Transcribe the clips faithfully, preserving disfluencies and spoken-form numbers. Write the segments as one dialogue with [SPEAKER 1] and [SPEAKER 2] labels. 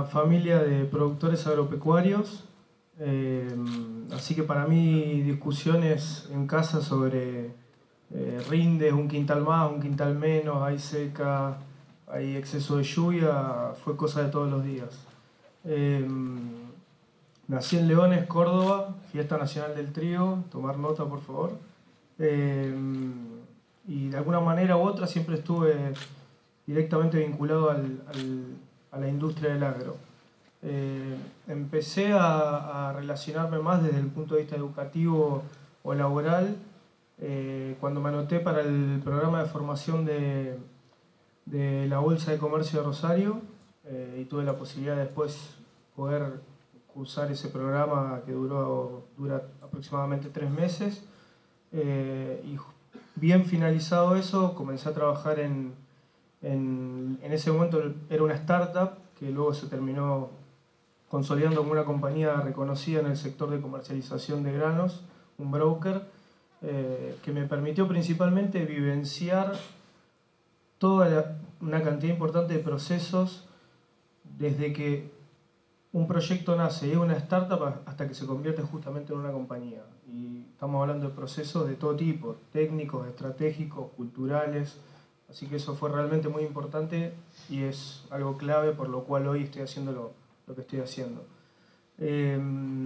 [SPEAKER 1] una familia de productores agropecuarios, eh, así que para mí discusiones en casa sobre eh, rinde un quintal más, un quintal menos, hay seca, hay exceso de lluvia, fue cosa de todos los días. Eh, nací en Leones, Córdoba, Fiesta Nacional del Trigo, tomar nota por favor. Eh, y de alguna manera u otra siempre estuve directamente vinculado al, al, a la industria del agro. Eh, empecé a, a relacionarme más desde el punto de vista educativo o laboral eh, cuando me anoté para el programa de formación de, de la Bolsa de Comercio de Rosario eh, y tuve la posibilidad de después poder cursar ese programa que duró, dura aproximadamente tres meses eh, y bien finalizado eso comencé a trabajar en, en, en ese momento era una startup que luego se terminó consolidando como una compañía reconocida en el sector de comercialización de granos, un broker, eh, que me permitió principalmente vivenciar toda la, una cantidad importante de procesos desde que un proyecto nace y es una startup hasta que se convierte justamente en una compañía. Y estamos hablando de procesos de todo tipo, técnicos, estratégicos, culturales, así que eso fue realmente muy importante y es algo clave por lo cual hoy estoy haciendo lo, lo que estoy haciendo. Eh,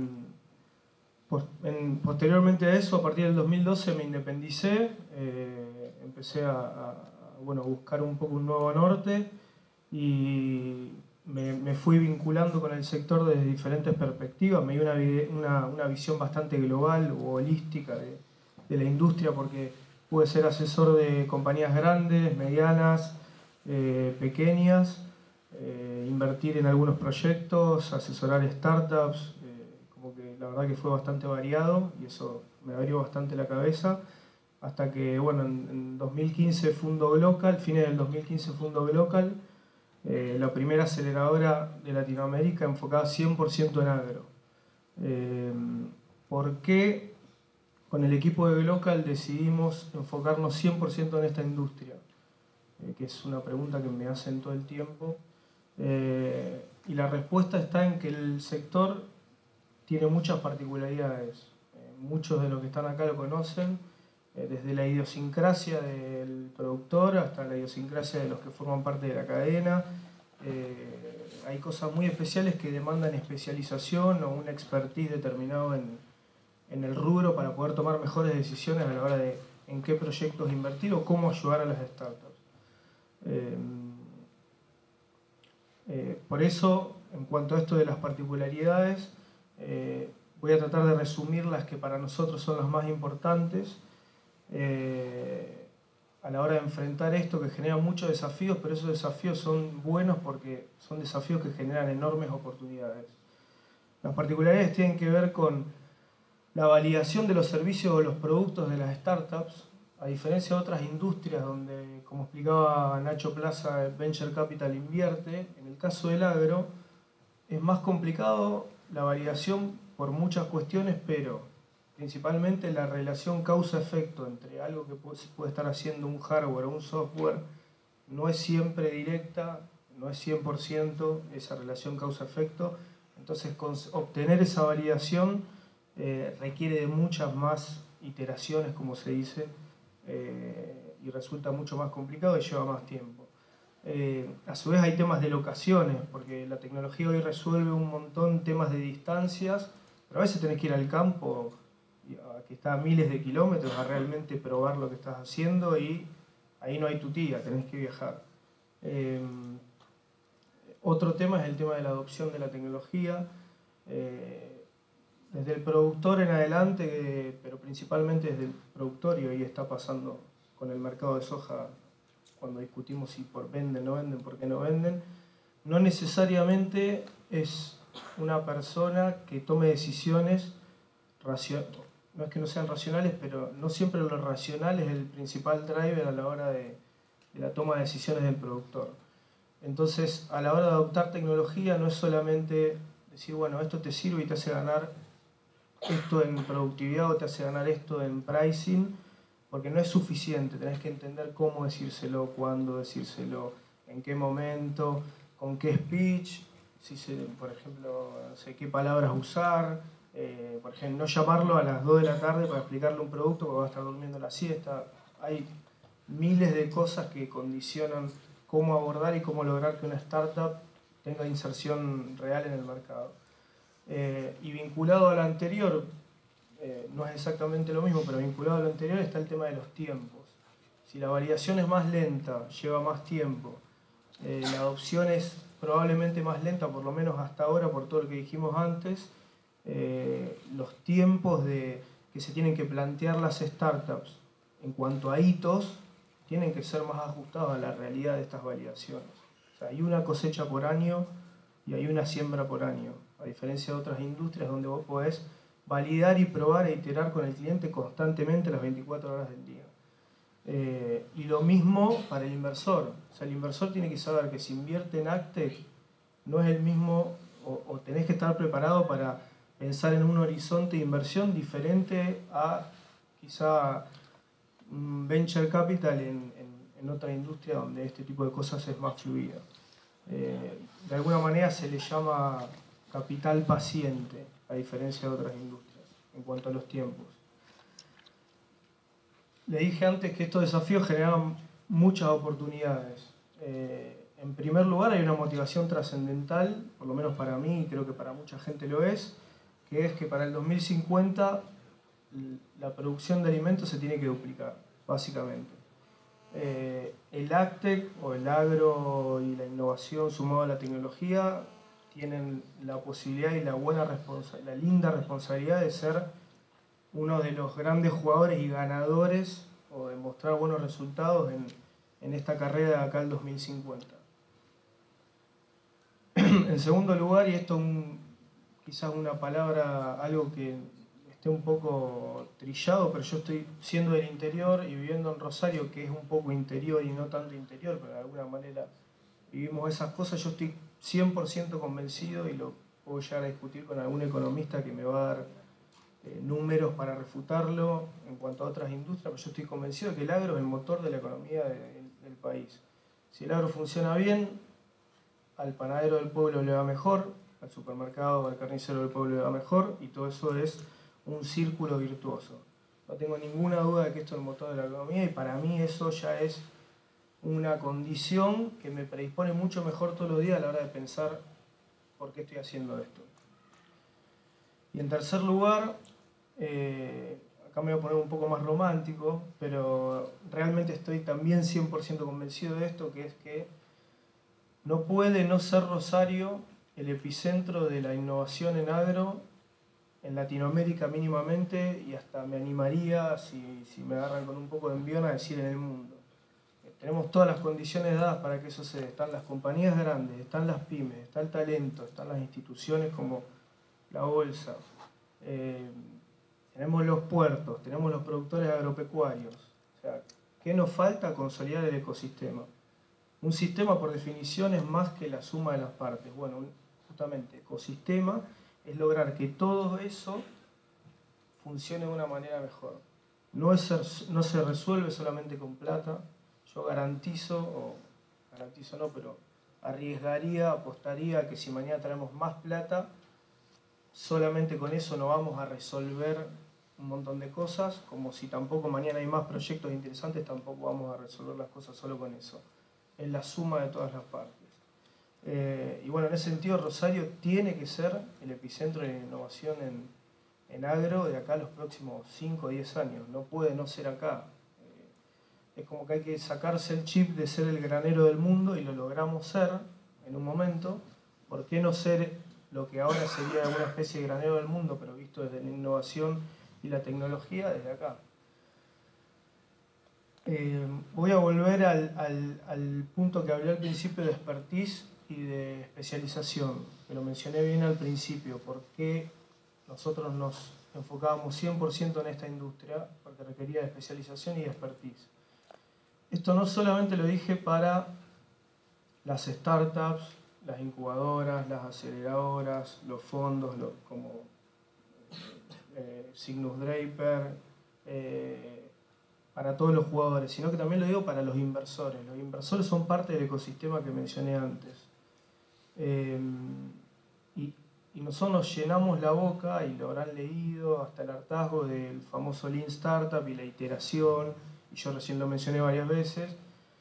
[SPEAKER 1] en, posteriormente a eso, a partir del dos mil doce me independicé, eh, empecé a, a bueno, buscar un poco un nuevo norte y me, me fui vinculando con el sector desde diferentes perspectivas. Me dio una, una, una visión bastante global o holística de, de la industria porque pude ser asesor de compañías grandes, medianas, eh, pequeñas, eh, invertir en algunos proyectos, asesorar startups, eh, como que la verdad que fue bastante variado y eso me abrió bastante la cabeza. Hasta que, bueno, en, en dos mil quince fundo Glocal, fines del dos mil quince fundo Glocal, eh, la primera aceleradora de Latinoamérica enfocada cien por ciento en agro. Eh, ¿Por qué con el equipo de Glocal decidimos enfocarnos cien por ciento en esta industria? Eh, que es una pregunta que me hacen todo el tiempo. Eh, y la respuesta está en que el sector tiene muchas particularidades. Eh, muchos de los que están acá lo conocen, eh, desde la idiosincrasia del productor hasta la idiosincrasia de los que forman parte de la cadena. Eh, hay cosas muy especiales que demandan especialización o un expertise determinado en, en el rubro para poder tomar mejores decisiones a la hora de en qué proyectos invertir o cómo ayudar a las startups. Eh, eh, por eso, en cuanto a esto de las particularidades, eh, voy a tratar de resumir las que para nosotros son las más importantes eh, a la hora de enfrentar esto que genera muchos desafíos, pero esos desafíos son buenos porque son desafíos que generan enormes oportunidades. Las particularidades tienen que ver con la validación de los servicios o los productos de las startups, a diferencia de otras industrias donde, como explicaba Nacho Plaza, Venture Capital invierte, en el caso del agro es más complicado la validación por muchas cuestiones, pero principalmente la relación causa-efecto entre algo que puede estar haciendo un hardware o un software no es siempre directa, no es cien por ciento esa relación causa-efecto. Entonces obtener esa validación eh, requiere de muchas más iteraciones, como se dice, eh, y resulta mucho más complicado y lleva más tiempo. Eh, a su vez hay temas de locaciones, porque la tecnología hoy resuelve un montón de temas de distancias, pero a veces tenés que ir al campo, que está a miles de kilómetros, a realmente probar lo que estás haciendo y ahí no hay tu tía, tenés que viajar. Eh, otro tema es el tema de la adopción de la tecnología. Eh, desde el productor en adelante, eh, pero principalmente desde el productor, y hoy está pasando con el mercado de soja, cuando discutimos si por venden, no venden, por qué no venden, no necesariamente es una persona que tome decisiones racionales. No es que no sean racionales, pero no siempre lo racional es el principal driver a la hora de, de la toma de decisiones del productor. Entonces, a la hora de adoptar tecnología no es solamente decir, bueno, esto te sirve y te hace ganar esto en productividad o te hace ganar esto en pricing, porque no es suficiente, tenés que entender cómo decírselo, cuándo decírselo, en qué momento, con qué speech, si se, por ejemplo, no sé qué palabras usar, eh, por ejemplo, no llamarlo a las dos de la tarde para explicarle un producto porque va a estar durmiendo la siesta. Hay miles de cosas que condicionan cómo abordar y cómo lograr que una startup tenga inserción real en el mercado. Eh, y vinculado a lo anterior, eh, no es exactamente lo mismo, pero vinculado a lo anterior está el tema de los tiempos. Si la validación es más lenta, lleva más tiempo, eh, la adopción es probablemente más lenta, por lo menos hasta ahora, por todo lo que dijimos antes, eh, los tiempos de, que se tienen que plantear las startups en cuanto a hitos tienen que ser más ajustados a la realidad de estas validaciones. O sea, hay una cosecha por año y hay una siembra por año, a diferencia de otras industrias donde vos podés validar y probar e iterar con el cliente constantemente las veinticuatro horas del día. Eh, y lo mismo para el inversor. O sea, el inversor tiene que saber que si invierte en Actec no es el mismo, o, o tenés que estar preparado para pensar en un horizonte de inversión diferente a quizá un venture capital en, en, en otra industria donde este tipo de cosas es más fluida. Eh, de alguna manera se le llama capital paciente, a diferencia de otras industrias, en cuanto a los tiempos. Le dije antes que estos desafíos generan muchas oportunidades. Eh, en primer lugar, hay una motivación trascendental, por lo menos para mí, y creo que para mucha gente lo es, que es que para el dos mil cincuenta la producción de alimentos se tiene que duplicar, básicamente. Eh, el Actec, o el agro y la innovación sumado a la tecnología, tienen la posibilidad y la, buena responsa- la linda responsabilidad de ser uno de los grandes jugadores y ganadores o de mostrar buenos resultados en, en esta carrera de acá al dos mil cincuenta. En segundo lugar, y esto un, quizás una palabra, algo que esté un poco trillado, pero yo estoy siendo del interior y viviendo en Rosario, que es un poco interior y no tanto interior, pero de alguna manera vivimos esas cosas, yo estoy cien por ciento convencido y lo puedo llegar a discutir con algún economista que me va a dar eh, números para refutarlo en cuanto a otras industrias, pero yo estoy convencido de que el agro es el motor de la economía de, del país. Si el agro funciona bien, al panadero del pueblo le va mejor, al supermercado o al carnicero del pueblo le va mejor, y todo eso es un círculo virtuoso. No tengo ninguna duda de que esto es el motor de la economía y para mí eso ya es una condición que me predispone mucho mejor todos los días a la hora de pensar por qué estoy haciendo esto. Y en tercer lugar, eh, acá me voy a poner un poco más romántico, pero realmente estoy también cien por ciento convencido de esto, que es que no puede no ser Rosario el epicentro de la innovación en agro en Latinoamérica mínimamente, y hasta me animaría, si, si me agarran con un poco de envión, a decir en el mundo. Tenemos todas las condiciones dadas para que eso se dé. Están las compañías grandes, están las pymes, está el talento, están las instituciones como la bolsa, eh, tenemos los puertos, tenemos los productores agropecuarios. O sea, ¿qué nos falta? Consolidar el ecosistema. Un sistema, por definición, es más que la suma de las partes. Bueno, justamente, ecosistema es lograr que todo eso funcione de una manera mejor. No, es, no se resuelve solamente con plata. Yo garantizo, o garantizo no, pero arriesgaría, apostaría que si mañana traemos más plata, solamente con eso no vamos a resolver un montón de cosas, como si tampoco mañana hay más proyectos interesantes, tampoco vamos a resolver las cosas solo con eso. Es la suma de todas las partes. Eh, y bueno, en ese sentido Rosario tiene que ser el epicentro de la innovación en, en agro de acá a los próximos cinco o diez años. No puede no ser acá. Eh, es como que hay que sacarse el chip de ser el granero del mundo, y lo logramos ser en un momento. ¿Por qué no ser lo que ahora sería una especie de granero del mundo, pero visto desde la innovación y la tecnología desde acá? Eh, voy a volver al, al, al punto que hablé al principio de expertise y de especialización, que lo mencioné bien al principio. ¿Por qué nosotros nos enfocábamos cien por ciento en esta industria? Porque requería de especialización y de expertise. Esto no solamente lo dije para las startups, las incubadoras, las aceleradoras, los fondos los, como eh, Cygnus Draper, eh, para todos los jugadores, sino que también lo digo para los inversores. Los inversores son parte del ecosistema que mencioné antes. Eh, y, y nosotros nos llenamos la boca, y lo habrán leído hasta el hartazgo, del famoso Lean Startup y la iteración, y yo recién lo mencioné varias veces,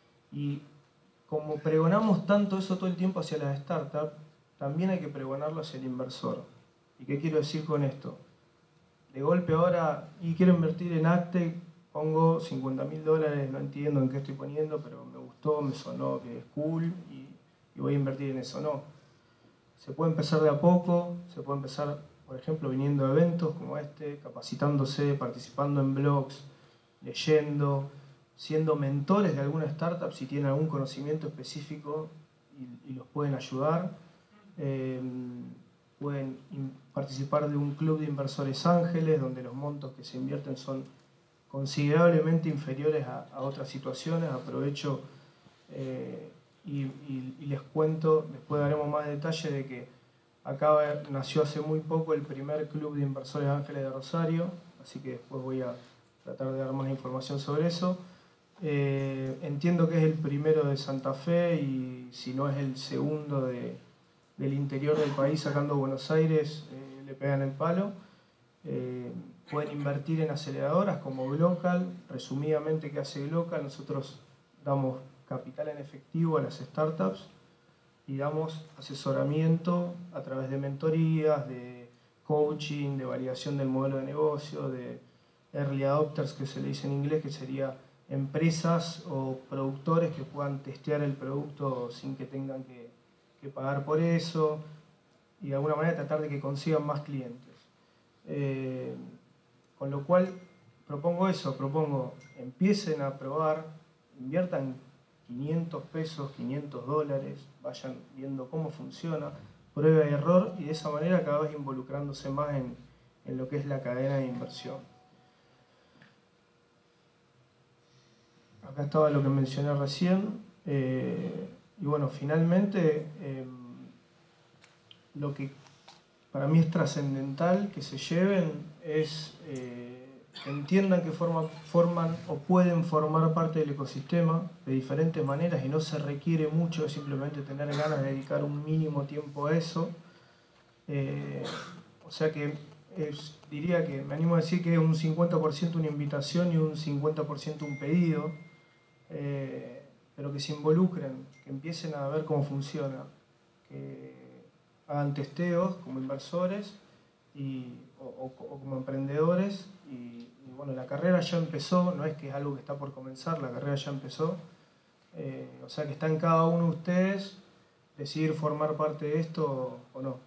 [SPEAKER 1] y como pregonamos tanto eso todo el tiempo hacia las startups, también hay que pregonarlo hacia el inversor. ¿Y qué quiero decir con esto? De golpe ahora, y quiero invertir en Actec, pongo cincuenta mil dólares, no entiendo en qué estoy poniendo, pero me gustó, me sonó que es cool y, y voy a invertir en eso. No. Se puede empezar de a poco, se puede empezar, por ejemplo, viniendo a eventos como este, capacitándose, participando en blogs, leyendo, siendo mentores de alguna startup si tienen algún conocimiento específico y, y los pueden ayudar. Eh, pueden participar de un club de inversores ángeles donde los montos que se invierten son considerablemente inferiores a, a otras situaciones. Aprovecho eh, y, y, y les cuento, después daremos más detalle de que acá nació hace muy poco el primer club de inversores ángeles de Rosario, así que después voy a tratar de dar más información sobre eso. Eh, entiendo que es el primero de Santa Fe y si no es el segundo de, del interior del país, sacando Buenos Aires, eh, le pegan el palo. Eh, pueden invertir en aceleradoras como Glocal. Resumidamente, ¿qué hace Glocal? Nosotros damos capital en efectivo a las startups y damos asesoramiento a través de mentorías, de coaching, de validación del modelo de negocio, de early adopters, que se le dice en inglés, que sería empresas o productores que puedan testear el producto sin que tengan que, que pagar por eso, y de alguna manera tratar de que consigan más clientes. Eh, con lo cual propongo eso, propongo empiecen a probar, inviertan quinientos pesos, quinientos dólares, vayan viendo cómo funciona, prueba y error, y de esa manera cada vez involucrándose más en, en lo que es la cadena de inversión. Acá estaba lo que mencioné recién, eh, y bueno, finalmente eh, lo que para mí es trascendental que se lleven es eh, que entiendan que forman, forman o pueden formar parte del ecosistema de diferentes maneras y no se requiere mucho, es simplemente tener ganas de dedicar un mínimo tiempo a eso. Eh, o sea que es, diría que me animo a decir que es un cincuenta por ciento una invitación y un cincuenta por ciento un pedido, eh, pero que se involucren, que empiecen a ver cómo funciona, que hagan testeos como inversores y, o, o, o como emprendedores y, y bueno, la carrera ya empezó, no es que es algo que está por comenzar, la carrera ya empezó, eh, o sea que está en cada uno de ustedes decidir formar parte de esto o no.